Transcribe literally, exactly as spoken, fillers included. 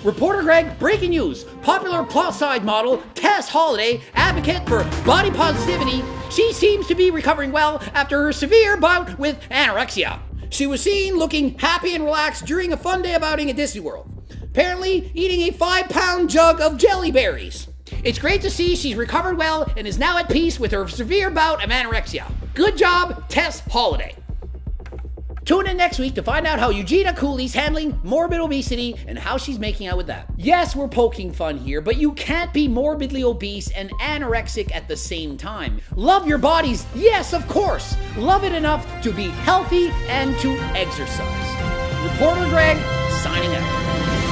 Reporter Greg, breaking news. Popular plus-side model Tess Holliday, advocate for body positivity, she seems to be recovering well after her severe bout with anorexia. She was seen looking happy and relaxed during a fun day of outing at Disney World, apparently eating a five-pound jug of jelly berries. It's great to see she's recovered well and is now at peace with her severe bout of anorexia. Good job, Tess Holliday. Tune in next week to find out how Eugenia Cooley's handling morbid obesity and how she's making out with that. Yes, we're poking fun here, but you can't be morbidly obese and anorexic at the same time. Love your bodies, yes, of course. Love it enough to be healthy and to exercise. Reporter Greg, signing out.